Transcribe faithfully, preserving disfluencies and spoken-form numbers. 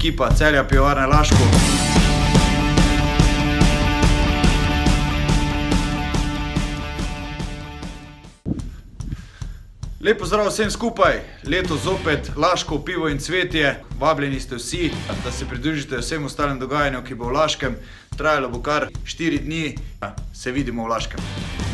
ekipa Celja Pivovarne Laško. Lep pozdrav vsem skupaj, letos zopet Laško, pivo in cvetje. Vabljeni ste vsi, da se pridružite vsem ostalim dogajanju, ki bo v Laškem. Trajalo bo kar štiri dni, se vidimo v Laškem.